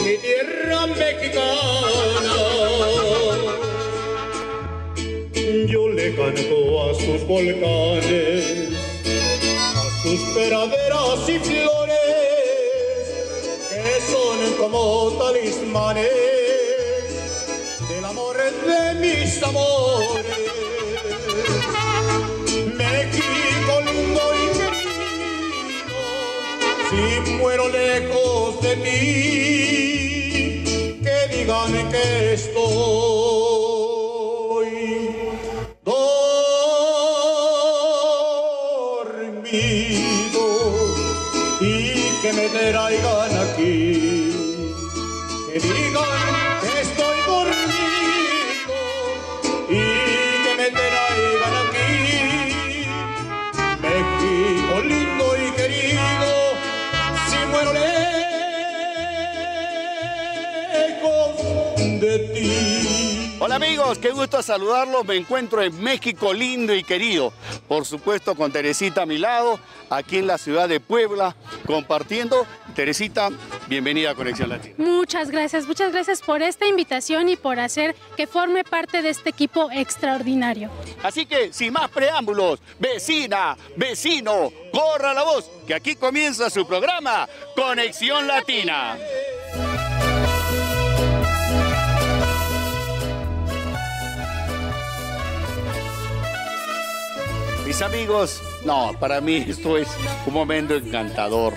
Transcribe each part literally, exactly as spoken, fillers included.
mi tierra mexicana. Yo le canto a sus volcanes, a sus praderas y flores, que son como talismanes del amor de mis amores. México lindo y querido, si muero lejos de ti, que digan que estoy y que me traigan aquí, que digan que estoy dormido y que me traigan aquí. México lindo y querido, si muero lejos de ti. Hola amigos, qué gusto saludarlos. Me encuentro en México lindo y querido. Por supuesto con Teresita a mi lado, aquí en la ciudad de Puebla, compartiendo. Teresita, bienvenida a Conexión Latina. Muchas gracias, muchas gracias por esta invitación y por hacer que forme parte de este equipo extraordinario. Así que, sin más preámbulos, vecina, vecino, corra la voz, que aquí comienza su programa, Conexión Latina. Mis amigos, no, para mí esto es un momento encantador.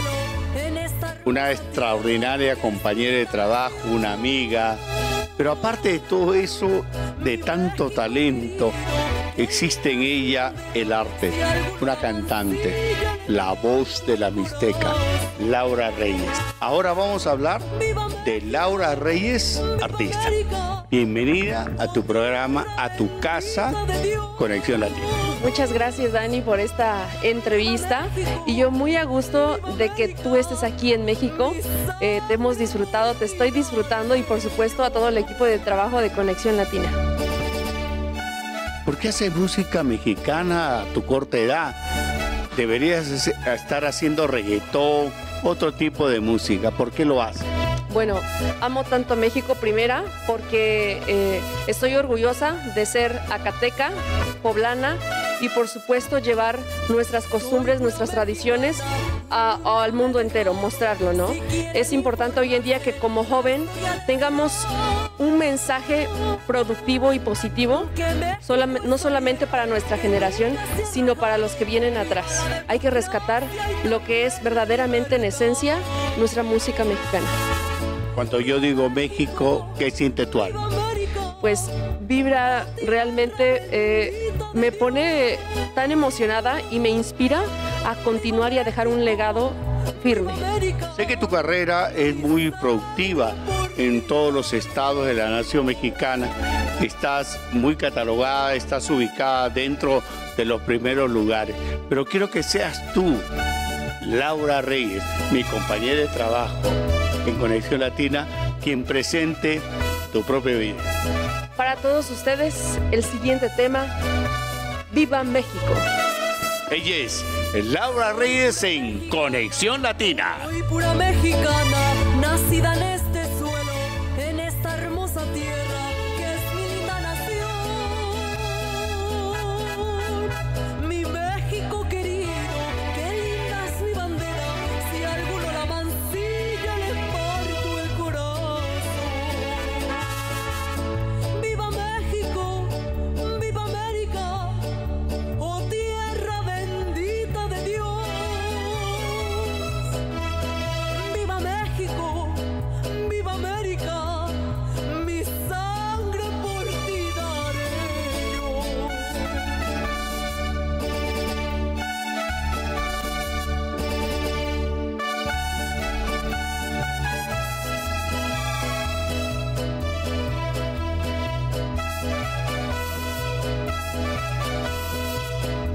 Una extraordinaria compañera de trabajo, una amiga. Pero aparte de todo eso, de tanto talento, existe en ella el arte. Una cantante, la voz de la Mixteca, Laura Reyes. Ahora vamos a hablar de Laura Reyes, artista. Bienvenida a tu programa, a tu casa, Conexión Latina. Muchas gracias, Dani, por esta entrevista. Y yo muy a gusto de que tú estés aquí en México. Eh, te hemos disfrutado, te estoy disfrutando y por supuesto a todo el equipo de trabajo de Conexión Latina. ¿Por qué haces música mexicana a tu corta edad? Deberías estar haciendo reggaetón, otro tipo de música. ¿Por qué lo haces? Bueno, amo tanto México primera porque eh, estoy orgullosa de ser acateca, poblana y por supuesto llevar nuestras costumbres, nuestras tradiciones a, a, al mundo entero, mostrarlo, ¿no? Es importante hoy en día que como joven tengamos un mensaje productivo y positivo, solam- no solamente para nuestra generación, sino para los que vienen atrás. Hay que rescatar lo que es verdaderamente en esencia nuestra música mexicana. Cuando yo digo México, ¿qué siente tu alma? Pues vibra realmente, eh, me pone tan emocionada y me inspira a continuar y a dejar un legado firme. Sé que tu carrera es muy productiva en todos los estados de la nación mexicana. Estás muy catalogada, estás ubicada dentro de los primeros lugares. Pero quiero que seas tú, Laura Reyes, mi compañera de trabajo en Conexión Latina, quien presente tu propio video. Para todos ustedes, el siguiente tema, ¡Viva México! Ella es Laura Reyes en Conexión Latina. Soy pura mexicana, nacida en este suelo, en esta hermosa tierra que es mi linda nación. Mi México querido, qué linda es mi bandera, si alguno la mancilla le parto el corazón. ¡Viva México! ¡Viva América! ¡Oh tierra bendita de Dios! ¡Viva México! ¡Viva América! Mi sangre por ti daré yo.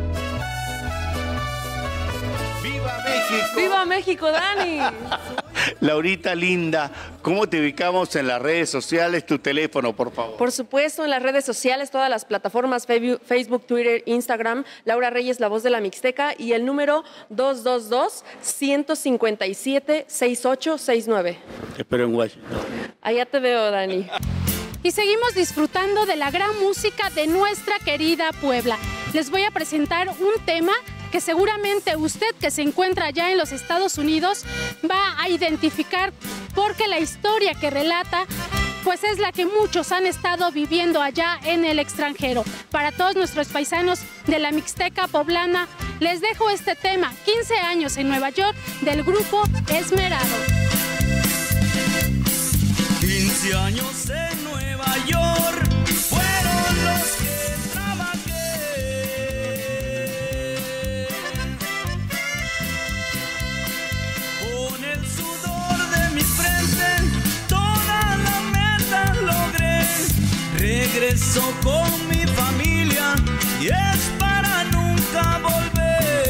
¡Viva México! ¡Viva México, Dani! Laurita linda, ¿cómo te ubicamos en las redes sociales? Tu teléfono, por favor. Por supuesto, en las redes sociales, todas las plataformas, Facebook, Twitter, Instagram, Laura Reyes, la voz de la Mixteca, y el número dos dos dos, uno cinco siete, seis ocho seis nueve. Te espero en Washington. Allá te veo, Dani. Y seguimos disfrutando de la gran música de nuestra querida Puebla. Les voy a presentar un tema que seguramente usted, que se encuentra allá en los Estados Unidos, va a identificar, porque la historia que relata pues es la que muchos han estado viviendo allá en el extranjero. Para todos nuestros paisanos de la Mixteca poblana, les dejo este tema, quince años en Nueva York, del grupo Esmerado. quince años en Nueva York fueron los que trabajé. Con el sudor de mi frente, toda la meta logré. Regreso con mi familia y es para nunca volver.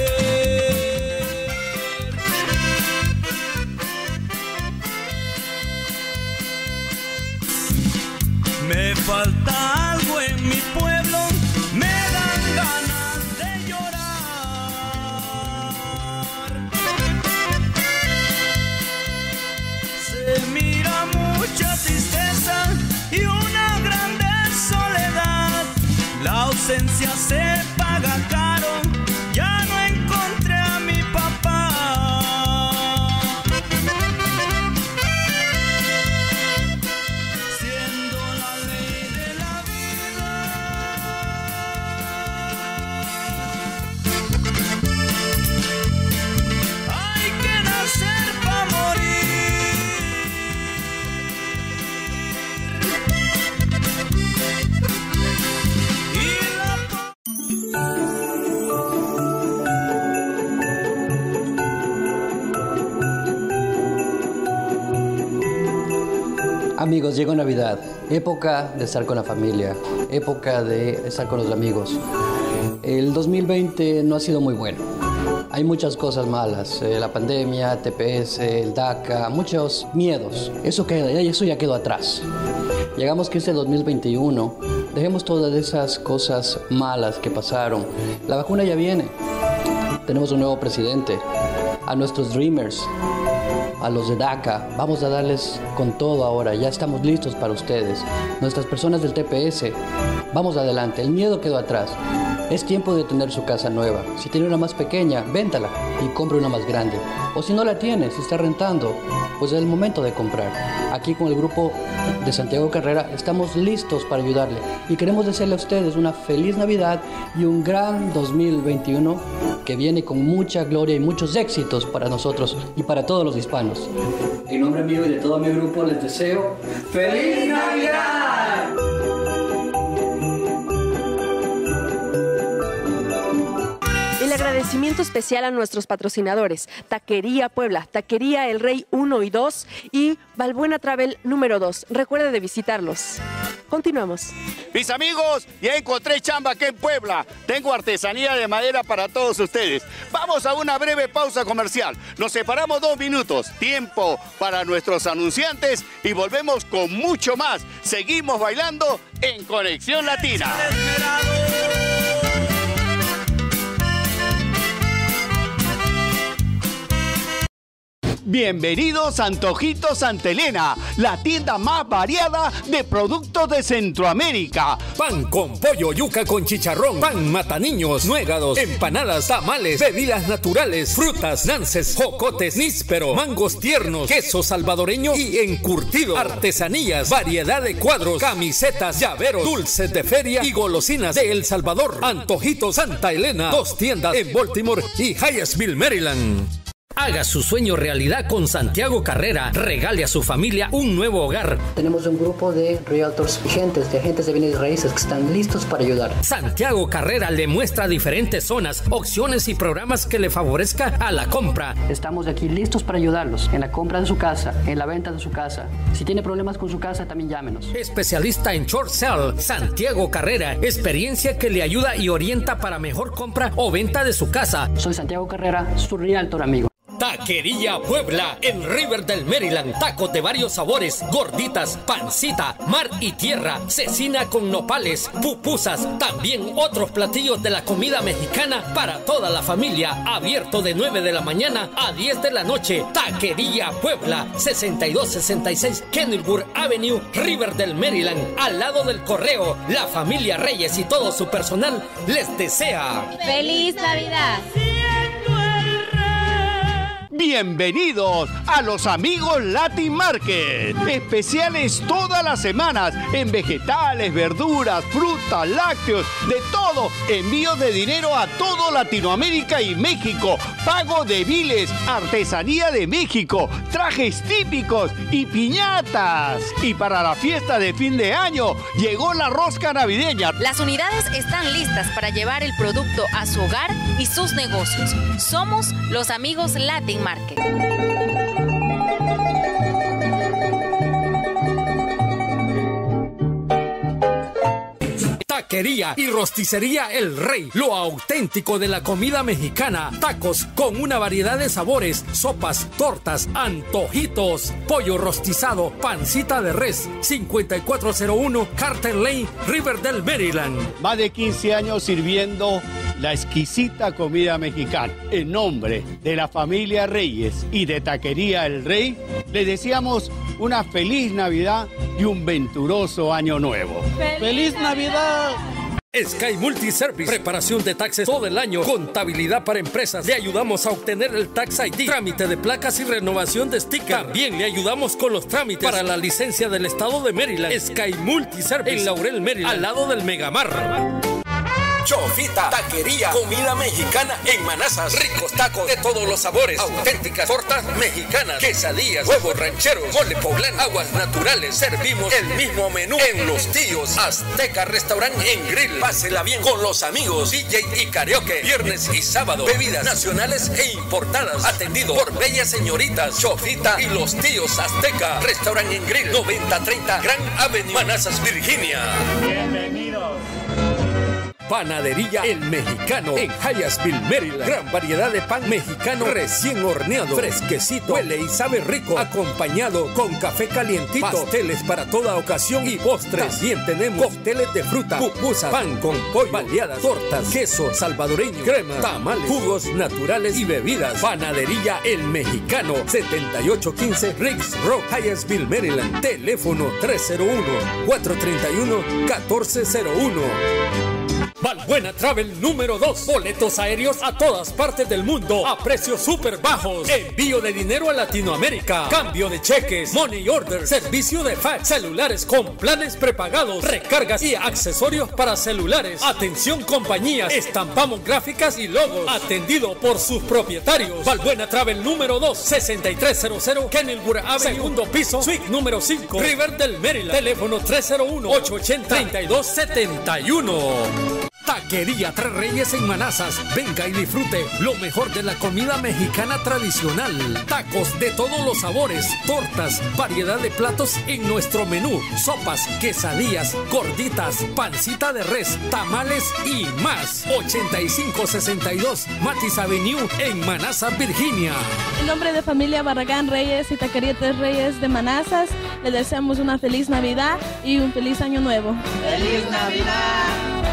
Me falta algo en mi pueblo, me dan ganas de llorar. Se mira mucha tristeza y una grande soledad. La ausencia se paga caro, ya no encontré a mi papá. Amigos, llegó Navidad, época de estar con la familia, época de estar con los amigos. El dos mil veinte no ha sido muy bueno. Hay muchas cosas malas, eh, la pandemia, T P S, el DACA, muchos miedos. Eso, queda, eso ya quedó atrás. Llegamos que este dos mil veintiuno, dejemos todas esas cosas malas que pasaron. La vacuna ya viene, tenemos un nuevo presidente, a nuestros Dreamers, a los de DACA, vamos a darles con todo ahora, ya estamos listos para ustedes. Nuestras personas del T P S, vamos adelante, el miedo quedó atrás. Es tiempo de tener su casa nueva. Si tiene una más pequeña, véntala y compre una más grande. O si no la tiene, si está rentando, pues es el momento de comprar. Aquí con el grupo de Santiago Carrera estamos listos para ayudarle y queremos desearle a ustedes una feliz Navidad y un gran dos mil veintiuno que viene con mucha gloria y muchos éxitos para nosotros y para todos los hispanos. En nombre mío y de todo mi grupo les deseo ¡Feliz Navidad! El agradecimiento especial a nuestros patrocinadores, Taquería Puebla, Taquería El Rey uno y dos y Valbuena Travel número dos. Recuerde de visitarlos. Continuamos. Mis amigos, ya encontré chamba aquí en Puebla. Tengo artesanía de madera para todos ustedes. Vamos a una breve pausa comercial. Nos separamos dos minutos. Tiempo para nuestros anunciantes y volvemos con mucho más. Seguimos bailando en Conexión Latina. Bienvenidos a Antojitos Santa Elena, la tienda más variada de productos de Centroamérica. Pan con pollo, yuca con chicharrón, pan mataniños, nuegados, empanadas, tamales, bebidas naturales, frutas, nances, jocotes, níspero, mangos tiernos, queso salvadoreño y encurtido, artesanías, variedad de cuadros, camisetas, llaveros, dulces de feria y golosinas de El Salvador. Antojitos Santa Elena, dos tiendas en Baltimore y Hyattsville, Maryland. Haga su sueño realidad con Santiago Carrera. Regale a su familia un nuevo hogar. Tenemos un grupo de realtors vigentes, de agentes de bienes raíces que están listos para ayudar. Santiago Carrera le muestra diferentes zonas, opciones y programas que le favorezca a la compra. Estamos aquí listos para ayudarlos en la compra de su casa, en la venta de su casa. Si tiene problemas con su casa, también llámenos. Especialista en short sale, Santiago Carrera. Experiencia que le ayuda y orienta para mejor compra o venta de su casa. Soy Santiago Carrera, su realtor amigo. Taquería Puebla, en Riverdale, Maryland. Tacos de varios sabores, gorditas, pancita, mar y tierra, cecina con nopales, pupusas. También otros platillos de la comida mexicana para toda la familia. Abierto de nueve de la mañana a diez de la noche. Taquería Puebla, sesenta y dos sesenta y seis Kenilworth Avenue, Riverdale, Maryland. Al lado del correo, la familia Reyes y todo su personal les desea ¡Feliz Navidad! Bienvenidos a los amigos Latin Market. Especiales todas las semanas en vegetales, verduras, frutas, lácteos, de todo. Envío de dinero a todo Latinoamérica y México. Pago de biles, artesanía de México, trajes típicos y piñatas. Y para la fiesta de fin de año llegó la rosca navideña. Las unidades están listas para llevar el producto a su hogar y sus negocios. Somos los amigos Latin Market. Taquería y rosticería El Rey, lo auténtico de la comida mexicana. Tacos con una variedad de sabores, sopas, tortas, antojitos, pollo rostizado, pancita de res. cincuenta y cuatro cero uno Carter Lane, Riverdale, Maryland. Más de quince años sirviendo la exquisita comida mexicana. En nombre de la familia Reyes y de Taquería El Rey, les deseamos una feliz Navidad y un venturoso año nuevo. ¡Feliz, ¡Feliz Navidad! Sky Multiservice, preparación de taxes todo el año, contabilidad para empresas. Le ayudamos a obtener el Tax I D, trámite de placas y renovación de sticker. También le ayudamos con los trámites para la licencia del estado de Maryland. Sky Multiservice en Laurel, Maryland, al lado del Megamar. Chofita, taquería, comida mexicana en Manassas. Ricos tacos de todos los sabores, auténticas tortas mexicanas, quesadillas, huevos rancheros, mole poblano, aguas naturales. Servimos el mismo menú en Los Tíos Azteca Restaurant en Grill. Pásela bien con los amigos, D J y karaoke. Viernes y sábado, bebidas nacionales e importadas. Atendido por bellas señoritas. Chofita y Los Tíos Azteca Restaurant en Grill, noventa treinta Grand Avenue, Manassas, Virginia. Bienvenidos. Panadería El Mexicano en Hyattsville, Maryland. Gran variedad de pan mexicano recién horneado, fresquecito, huele y sabe rico, acompañado con café calientito, pasteles para toda ocasión y postres. También tenemos cócteles de fruta, pupusas, pan con pollo, baleadas, tortas, queso salvadoreño, crema, tamales, jugos naturales y bebidas. Panadería El Mexicano, setenta y ocho quince Riggs Road, Hyattsville, Maryland. Teléfono tres cero uno, cuatro tres uno, uno cuatro cero uno. Valbuena Travel número dos. Boletos aéreos a todas partes del mundo a precios súper bajos. Envío de dinero a Latinoamérica. Cambio de cheques. Money order. Servicio de fax. Celulares con planes prepagados. Recargas y accesorios para celulares. Atención compañías. Estampamos gráficas y logos. Atendido por sus propietarios. Valbuena Travel número dos. sesenta y tres cero cero Kenilworth Avenue. Segundo piso. Suite número cinco. Riverdale, Maryland. Teléfono tres cero uno, ocho ocho cero, tres dos siete uno. Taquería Tres Reyes en Manassas. Venga y disfrute lo mejor de la comida mexicana tradicional. Tacos de todos los sabores, tortas, variedad de platos en nuestro menú. Sopas, quesadillas, gorditas, pancita de res, tamales y más. ochenta y cinco sesenta y dos Matis Avenue en Manassas, Virginia. En nombre de familia Barragán Reyes y Taquería Tres Reyes de Manassas, les deseamos una feliz Navidad y un feliz año nuevo. ¡Feliz Navidad!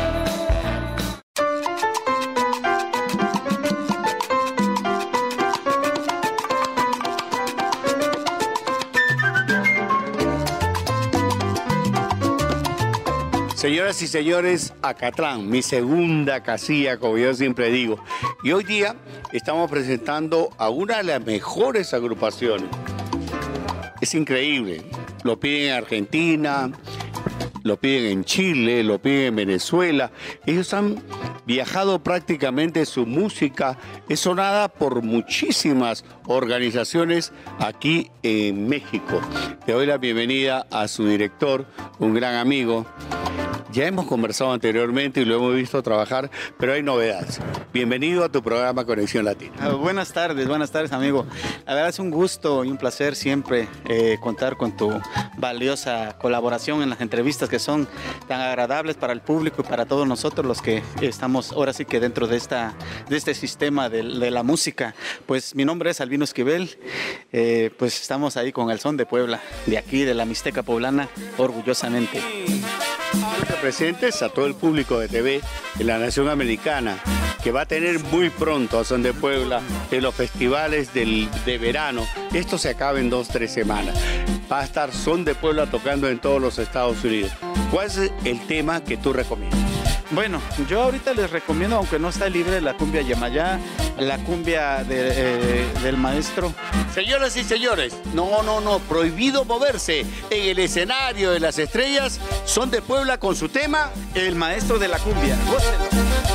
Señoras y señores, Acatlán, mi segunda casilla, como yo siempre digo. Y hoy día estamos presentando a una de las mejores agrupaciones. Es increíble. Lo piden en Argentina, lo piden en Chile, lo piden en Venezuela. Ellos han viajado prácticamente, su música es sonada por muchísimas organizaciones aquí en México. Le doy la bienvenida a su director, un gran amigo. Ya hemos conversado anteriormente y lo hemos visto trabajar, pero hay novedades. Bienvenido a tu programa Conexión Latina. Ah, buenas tardes, buenas tardes, amigo. La verdad es un gusto y un placer siempre eh, contar con tu valiosa colaboración en las entrevistas que son tan agradables para el público y para todos nosotros los que estamos ahora sí que dentro de, esta, de este sistema de, de la música. Pues mi nombre es Albino Esquivel, eh, pues estamos ahí con el son de Puebla, de aquí, de la Mixteca poblana, orgullosamente. Presentes a todo el público de T V de la Nación Americana, que va a tener muy pronto a Son de Puebla en los festivales del, de verano. Esto se acaba en dos, tres semanas. Va a estar Son de Puebla tocando en todos los Estados Unidos. ¿Cuál es el tema que tú recomiendas? Bueno, yo ahorita les recomiendo, aunque no está libre, la cumbia yamayá, la cumbia de, eh, del maestro. Señoras y señores, no, no, no, prohibido moverse en el escenario de las estrellas. Son de Puebla con su tema, el maestro de la cumbia. Gócenlo.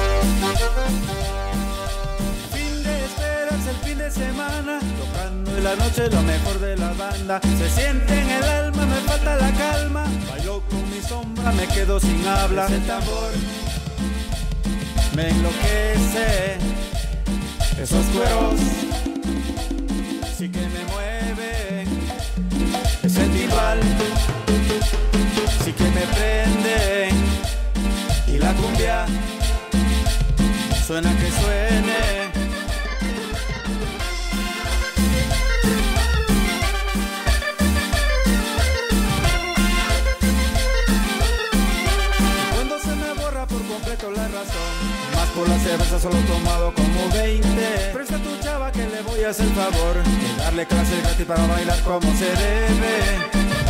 Fin de esperas, el fin de semana, tocando en la noche lo mejor de la banda. Se siente en el alma, me falta la calma. Bailo con mi sombra, me quedo sin habla. Ese tambor me enloquece. Esos cueros sí que me mueven. Ese timbal sí que me prende. Y la cumbia suena que suene. La razón, más por la cerveza solo he tomado como veinte. Presta tu chava que le voy a hacer favor de darle clase gratis para bailar como se debe.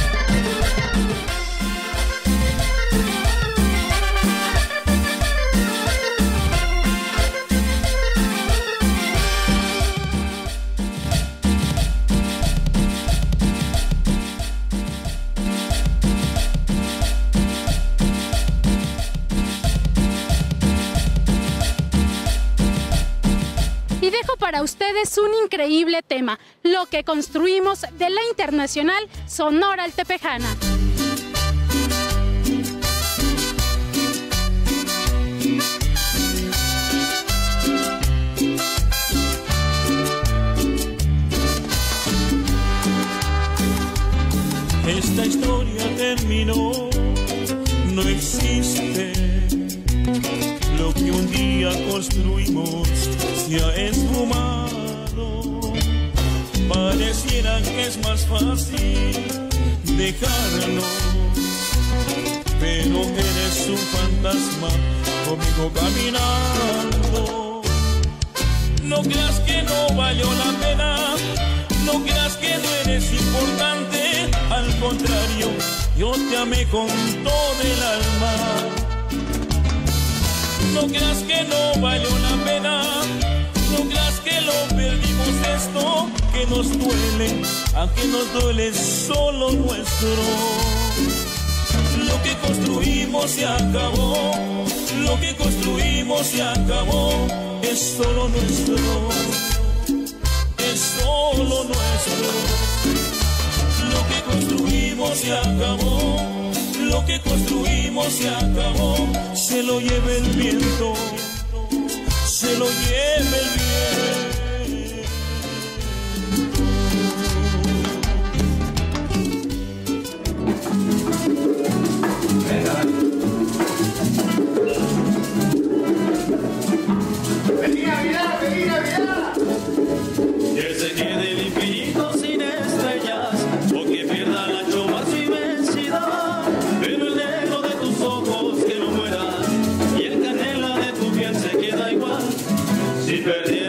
Para ustedes un increíble tema, lo que construimos de la Internacional Sonora Altepejana. Esta historia terminó, no existe. Lo que un día construimos se ha esfumado. Pareciera que es más fácil dejarnos, pero eres un fantasma conmigo caminando. No creas que no valió la pena, no creas que no eres importante. Al contrario, yo te amé con todo el alma. No creas que no valió la pena, no creas que lo perdimos esto que nos duele, aunque nos duele solo nuestro. Lo que construimos se acabó, lo que construimos se acabó, es solo nuestro, es solo nuestro. Lo que construimos se acabó. Lo que construimos se acabó, se lo lleva el viento, se lo lleva el viento. ¡Feliz Navidad, feliz Navidad! Que se quede el infinito sin estrellas, o que pierda la choma su inmensidad. Pero el negro de tus ojos que no muera, y el canela de tu piel se queda igual. Si perdí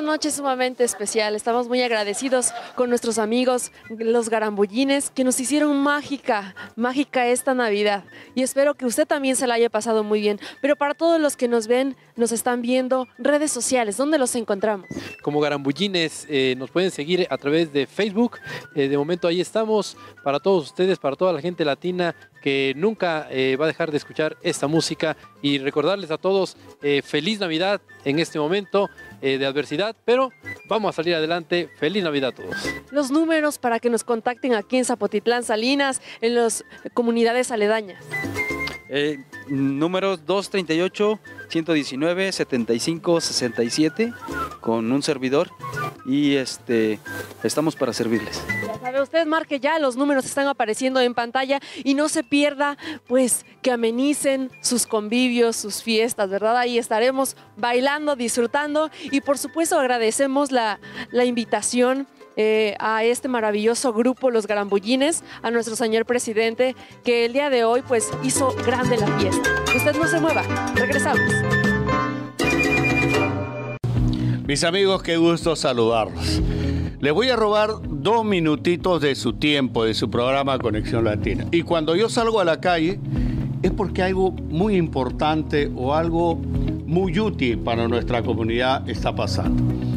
noche sumamente especial. Estamos muy agradecidos con nuestros amigos, los garambullines, que nos hicieron mágica, mágica esta Navidad. Y espero que usted también se la haya pasado muy bien. Pero para todos los que nos ven, nos están viendo, redes sociales, ¿dónde los encontramos? Como garambullines, eh, nos pueden seguir a través de Facebook. Eh, de momento ahí estamos para todos ustedes, para toda la gente latina que nunca eh, va a dejar de escuchar esta música, y recordarles a todos eh, feliz Navidad en este momento eh, de adversidad, pero vamos a salir adelante. Feliz Navidad a todos. Los números para que nos contacten aquí en Zapotitlán, Salinas, en las comunidades aledañas. Eh, números dos treinta y ocho, ciento diecinueve, setenta y cinco, sesenta y siete con un servidor, y este estamos para servirles. Ya sabe usted, marque ya, los números están apareciendo en pantalla y no se pierda, pues, que amenicen sus convivios, sus fiestas, ¿verdad? Ahí estaremos bailando, disfrutando, y por supuesto agradecemos la, la invitación Eh, a este maravilloso grupo, los Garambullines, a nuestro señor presidente, que el día de hoy pues hizo grande la fiesta. Usted no se mueva, regresamos. Mis amigos, qué gusto saludarlos. Les voy a robar dos minutitos de su tiempo, de su programa Conexión Latina. Y cuando yo salgo a la calle es porque algo muy importante o algo muy útil para nuestra comunidad está pasando.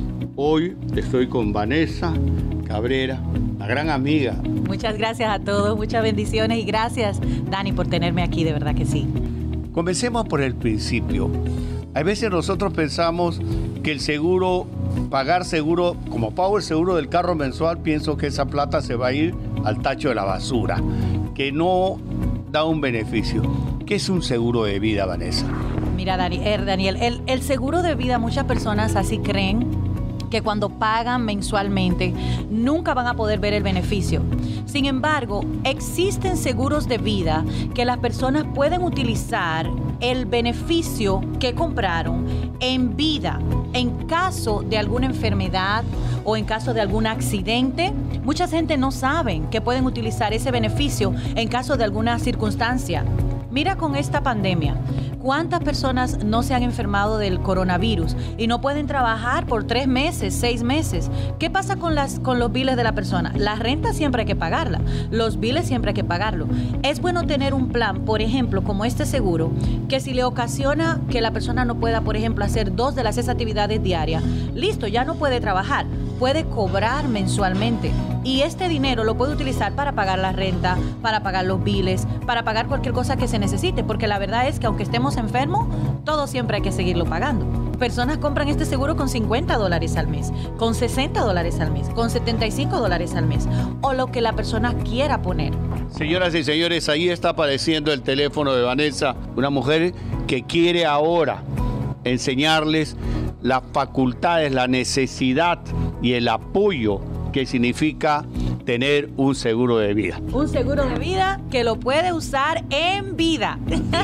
Hoy estoy con Vanessa Cabrera, una gran amiga. Muchas gracias a todos, muchas bendiciones, y gracias, Dani, por tenerme aquí, de verdad que sí. Comencemos por el principio. A veces nosotros pensamos que el seguro, pagar seguro, como pago el seguro del carro mensual, pienso que esa plata se va a ir al tacho de la basura, que no da un beneficio. ¿Qué es un seguro de vida, Vanessa? Mira, Dani, eh, Daniel, el, el seguro de vida, muchas personas así creen que cuando pagan mensualmente nunca van a poder ver el beneficio. Sin embargo, existen seguros de vida que las personas pueden utilizar el beneficio que compraron en vida, en caso de alguna enfermedad o en caso de algún accidente. Mucha gente no sabe que pueden utilizar ese beneficio en caso de alguna circunstancia. Mira con esta pandemia, ¿cuántas personas no se han enfermado del coronavirus y no pueden trabajar por tres meses, seis meses? ¿Qué pasa con, las, con los biles de la persona? La renta siempre hay que pagarla, los biles siempre hay que pagarlo. Es bueno tener un plan, por ejemplo, como este seguro, que si le ocasiona que la persona no pueda, por ejemplo, hacer dos de las seis actividades diarias, listo, ya no puede trabajar, puede cobrar mensualmente. Y este dinero lo puede utilizar para pagar la renta, para pagar los biles, para pagar cualquier cosa que se necesite, porque la verdad es que aunque estemos enfermos, todo siempre hay que seguirlo pagando. Personas compran este seguro con cincuenta dólares al mes, con sesenta dólares al mes, con setenta y cinco dólares al mes, o lo que la persona quiera poner. Señoras y señores, ahí está apareciendo el teléfono de Vanessa, una mujer que quiere ahora enseñarles las facultades, la necesidad y el apoyo que significa tener un seguro de vida. Un seguro de vida que lo puede usar en vida.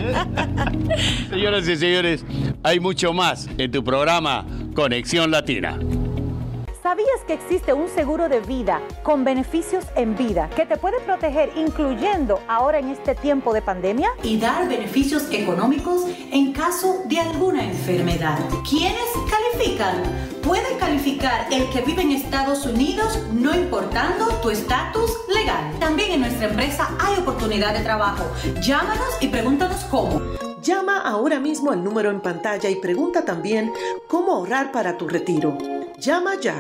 Señoras y señores, hay mucho más en tu programa Conexión Latina. ¿Sabías que existe un seguro de vida con beneficios en vida que te puede proteger, incluyendo ahora en este tiempo de pandemia? Y dar beneficios económicos en caso de alguna enfermedad. ¿Quiénes califican? Puede calificar el que vive en Estados Unidos, no importando tu estatus legal. También en nuestra empresa hay oportunidad de trabajo. Llámanos y pregúntanos cómo. Llama ahora mismo al número en pantalla y pregunta también cómo ahorrar para tu retiro. Llama ya.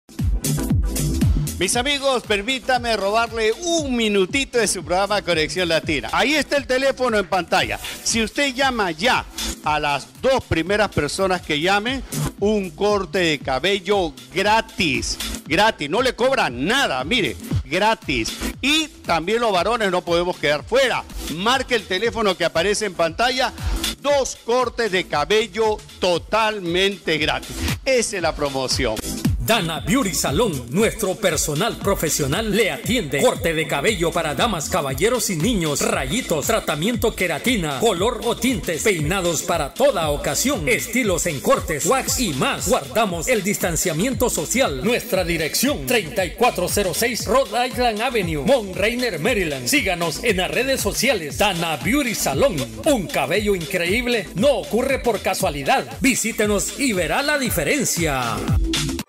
Mis amigos, permítame robarle un minutito de su programa Conexión Latina. Ahí está el teléfono en pantalla. Si usted llama ya a las dos primeras personas que llamen, un corte de cabello gratis. Gratis, no le cobran nada, mire, gratis. Y también los varones no podemos quedar fuera. Marque el teléfono que aparece en pantalla. Dos cortes de cabello totalmente gratis. Esa es la promoción. Dana Beauty Salón, nuestro personal profesional le atiende. Corte de cabello para damas, caballeros y niños, rayitos, tratamiento queratina, color o tintes, peinados para toda ocasión, estilos en cortes, wax y más. Guardamos el distanciamiento social. Nuestra dirección treinta y cuatro cero seis Rhode Island Avenue, Mount Rainier, Maryland. Síganos en las redes sociales. Dana Beauty Salón. Un cabello increíble no ocurre por casualidad. Visítenos y verá la diferencia.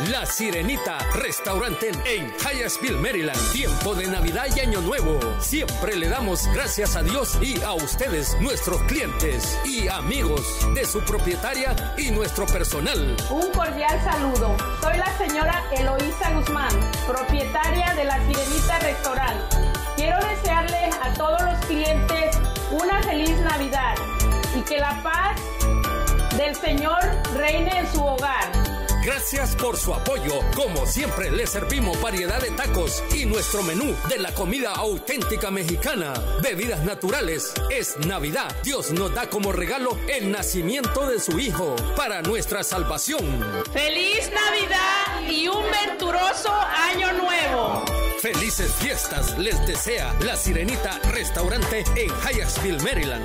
La Sirenita, restaurante en Hyattsville, Maryland. Tiempo de Navidad y Año Nuevo. Siempre le damos gracias a Dios y a ustedes, nuestros clientes y amigos, de su propietaria y nuestro personal. Un cordial saludo. Soy la señora Eloísa Guzmán, propietaria de La Sirenita Restaurant. Quiero desearle a todos los clientes una feliz Navidad y que la paz del Señor reine en su hogar. Gracias por su apoyo. Como siempre, les servimos variedad de tacos y nuestro menú de la comida auténtica mexicana. Bebidas naturales. Es Navidad. Dios nos da como regalo el nacimiento de su Hijo para nuestra salvación. ¡Feliz Navidad y un venturoso Año Nuevo! Felices fiestas les desea La Sirenita, restaurante en Hyattsville, Maryland.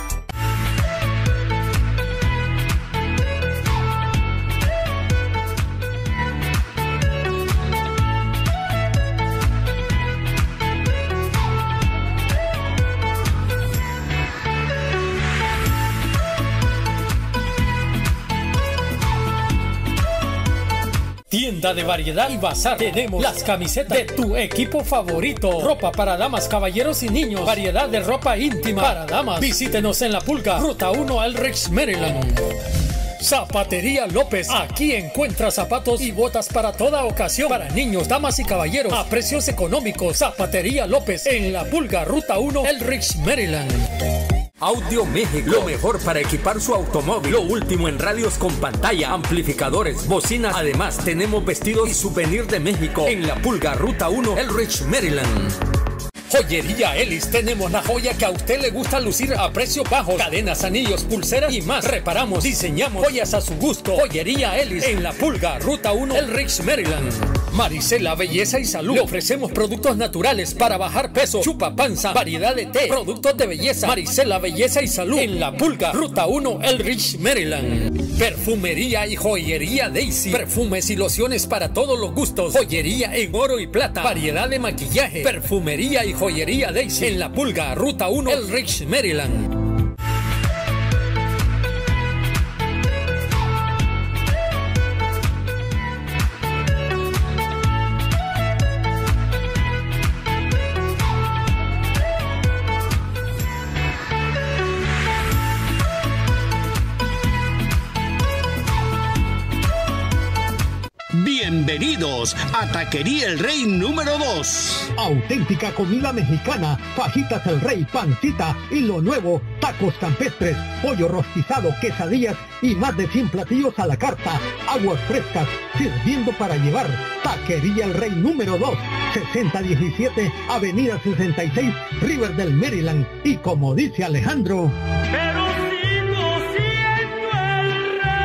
Tienda de variedad y bazar. Tenemos las camisetas de tu equipo favorito. Ropa para damas, caballeros y niños. Variedad de ropa íntima para damas. Visítenos en La Pulga, Ruta uno, Elrich, Maryland. Zapatería López. Aquí encuentra zapatos y botas para toda ocasión. Para niños, damas y caballeros. A precios económicos. Zapatería López. En La Pulga, Ruta uno, Elrich, Maryland. Audio México, lo mejor para equipar su automóvil. Lo último en radios con pantalla, amplificadores, bocinas. Además, tenemos vestidos y souvenir de México en La Pulga, Ruta uno, Elrich, Maryland. Joyería Ellis, tenemos la joya que a usted le gusta lucir a precios bajos. Cadenas, anillos, pulseras y más. Reparamos, diseñamos joyas a su gusto. Joyería Ellis en La Pulga, Ruta uno, Elrich, Maryland. Maricela, belleza y salud. Le ofrecemos productos naturales para bajar peso, chupa panza, variedad de té, productos de belleza. Maricela, belleza y salud en La Pulga, Ruta uno, Elrich, Maryland. Perfumería y joyería Daisy. Perfumes y lociones para todos los gustos. Joyería en oro y plata. Variedad de maquillaje. Perfumería y joyería Daisy en La Pulga, Ruta uno, Elrich, Maryland. Bienvenidos a Taquería El Rey número dos. Auténtica comida mexicana, fajitas El Rey, pancita y lo nuevo, tacos campestres, pollo rostizado, quesadillas y más de cien platillos a la carta, aguas frescas, sirviendo para llevar. Taquería El Rey número dos, sesenta diecisiete, Avenida sesenta y seis, Riverdale, Maryland. Y como dice Alejandro... Pero sigo siendo el rey.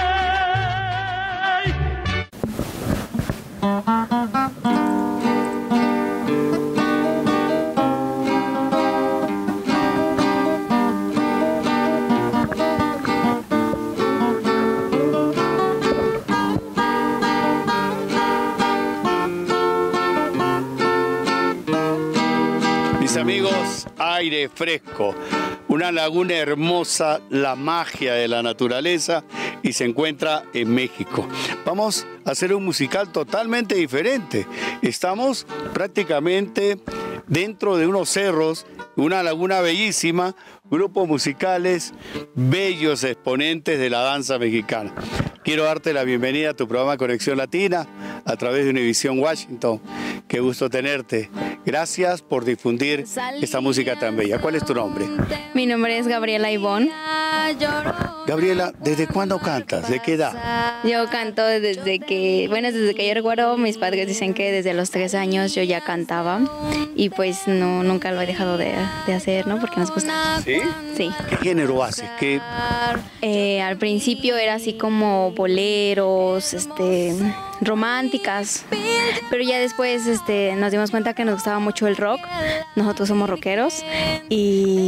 Mis amigos, aire fresco, una laguna hermosa, la magia de la naturaleza, y se encuentra en México. Vamos a hacer un musical totalmente diferente. Estamos prácticamente dentro de unos cerros, una laguna bellísima, grupos musicales, bellos exponentes de la danza mexicana. Quiero darte la bienvenida a tu programa Conexión Latina a través de Univisión Washington. Qué gusto tenerte. Gracias por difundir esta música tan bella. ¿Cuál es tu nombre? Mi nombre es Gabriela Ivonne. Gabriela, ¿desde cuándo cantas? ¿De qué edad? Yo canto desde que, bueno, desde que yo recuerdo, mis padres dicen que desde los tres años yo ya cantaba y pues no, nunca lo he dejado de, de hacer, ¿no? Porque nos gusta. ¿Sí? Sí. ¿Qué género haces? ¿Qué? Eh, al principio era así como boleros, este, románticas, pero ya después este, nos dimos cuenta que nos gustaba mucho el rock. Nosotros somos rockeros y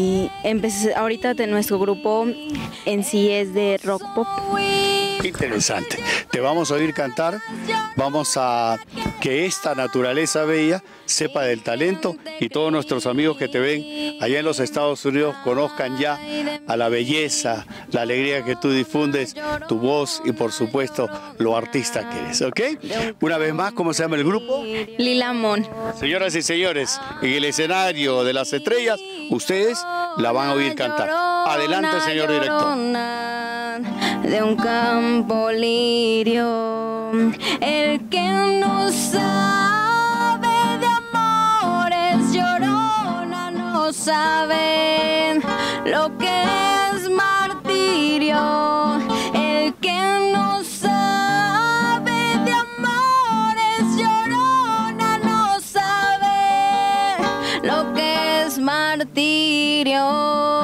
empecé, ahorita de nuestro grupo en sí es de rock pop. Qué interesante. Te vamos a oír cantar, vamos a que esta naturaleza bella sepa del talento y todos nuestros amigos que te ven allá en los Estados Unidos conozcan ya a la belleza, la alegría que tú difundes, tu voz y por supuesto lo artista que eres, ¿ok? Una vez más, ¿cómo se llama el grupo? Lila Mon. Señoras y señores, en el escenario de las estrellas, ustedes la van a oír cantar. Adelante, señor director. De un campo lirio, el que no sabe de amores llorona, no sabe lo que es martirio, el que no sabe de amores llorona, no sabe lo que es martirio.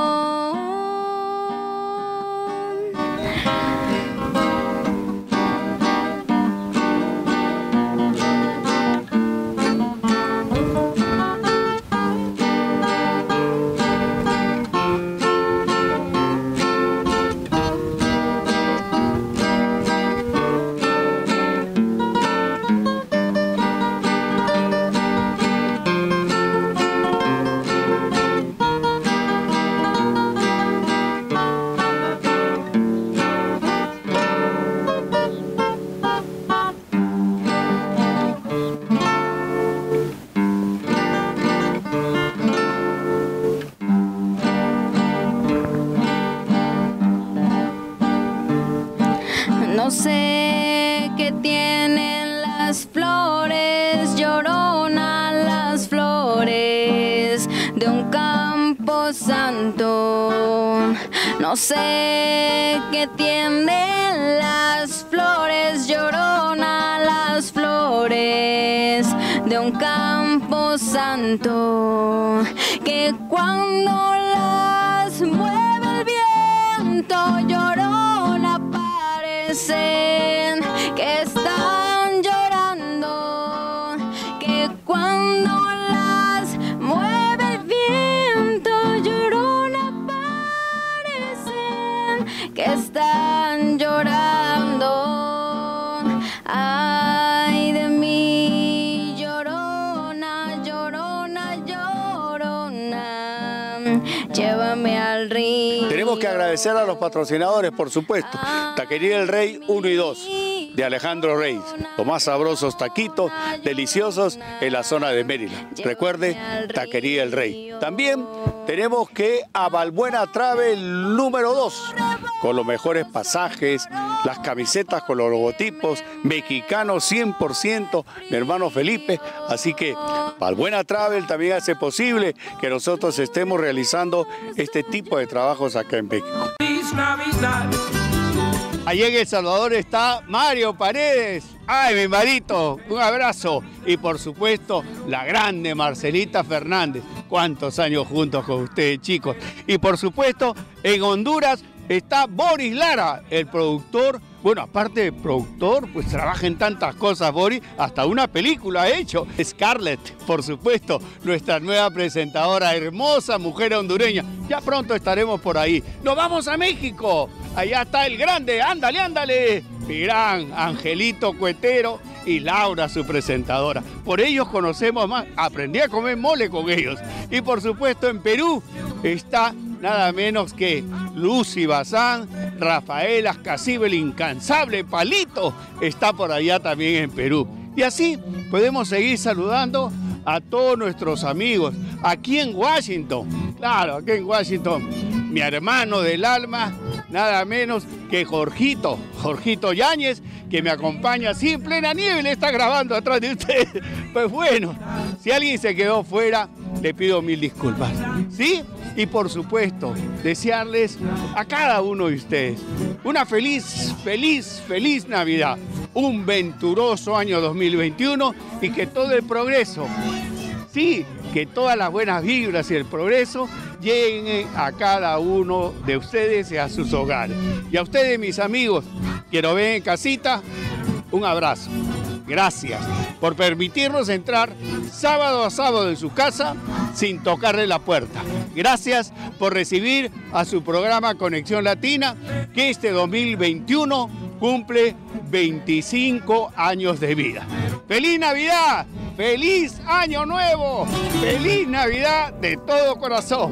No sé qué tienen las flores, llorona, las flores de un campo santo. No sé qué tienen las flores, llorona, las flores de un campo santo, que cuando las mueve el viento, llorona, parecen que están llorando, que cuando las mueve el viento, llorona, parecen que están llorando. Ay de mí, llorona, llorona, llorona, llévame al río. Tenemos que agradecer a los patrocinadores, por supuesto. Taquería El Rey uno y dos, de Alejandro Reyes. Los más sabrosos taquitos, deliciosos en la zona de Maryland. Recuerde, Taquería El Rey. También tenemos que a Valbuena Travel número dos, con los mejores pasajes, las camisetas con los logotipos, mexicanos cien por ciento, mi hermano Felipe. Así que Valbuena Travel también hace posible que nosotros estemos realizando este tipo de trabajos acá en México. Allí en El Salvador está Mario Paredes. ¡Ay, mi marito! Un abrazo. Y por supuesto, la grande Marcelita Fernández. ¿Cuántos años juntos con ustedes, chicos? Y por supuesto, en Honduras está Boris Lara, el productor. Bueno, aparte de productor, pues trabaja en tantas cosas, Boris. Hasta una película ha hecho. Scarlett, por supuesto, nuestra nueva presentadora, hermosa mujer hondureña. Ya pronto estaremos por ahí. ¡Nos vamos a México! Allá está el grande, ándale, ándale. Mi gran Angelito Cuetero y Laura, su presentadora. Por ellos conocemos más. Aprendí a comer mole con ellos. Y por supuesto en Perú está nada menos que Lucy Bazán, Rafael Ascasibe, el incansable Palito, está por allá también en Perú. Y así podemos seguir saludando a todos nuestros amigos aquí en Washington. Claro, aquí en Washington, mi hermano del alma, nada menos que Jorgito, Jorgito Yáñez, que me acompaña así en plena nieve, le está grabando atrás de ustedes. Pues bueno, si alguien se quedó fuera, le pido mil disculpas, ¿sí? Y por supuesto, desearles a cada uno de ustedes una feliz, feliz, feliz Navidad, un venturoso año dos mil veintiuno y que todo el progreso, sí, que todas las buenas vibras y el progreso lleguen a cada uno de ustedes y a sus hogares. Y a ustedes, mis amigos, que nos ven en casita, un abrazo. Gracias por permitirnos entrar sábado a sábado en su casa sin tocarle la puerta. Gracias por recibir a su programa Conexión Latina, que este dos mil veintiuno cumple veinticinco años de vida. ¡Feliz Navidad! ¡Feliz Año Nuevo! ¡Feliz Navidad de todo corazón!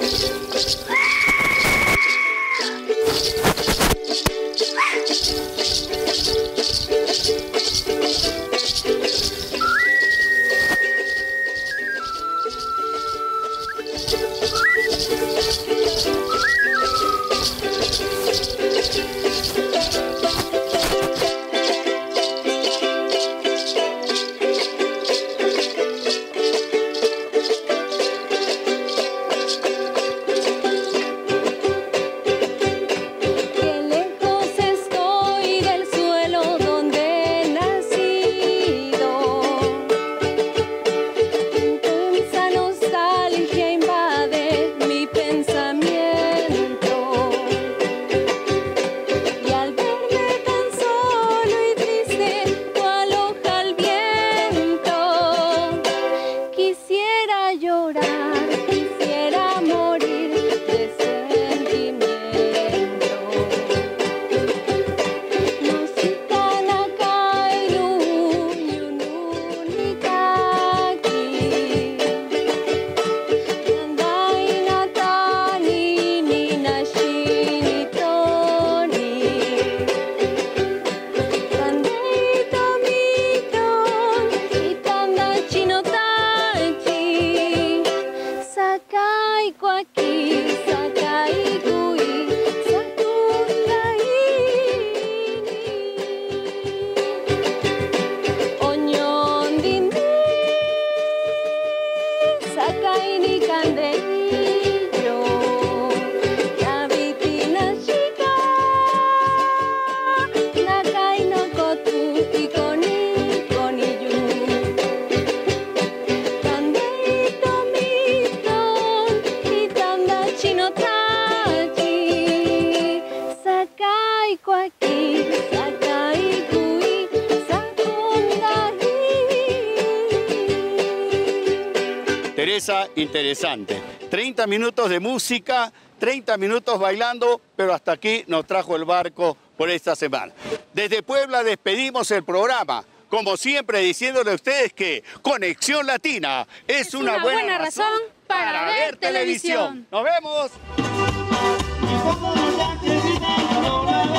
Teresa, interesante. treinta minutos de música, treinta minutos bailando, pero hasta aquí nos trajo el barco por esta semana. Desde Puebla despedimos el programa, como siempre diciéndole a ustedes que Conexión Latina es, es una, una buena, buena razón, razón para, para ver, ver televisión. televisión. ¡Nos vemos!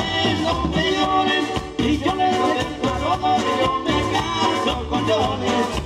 Y yo le doy el yo me caso con Jones.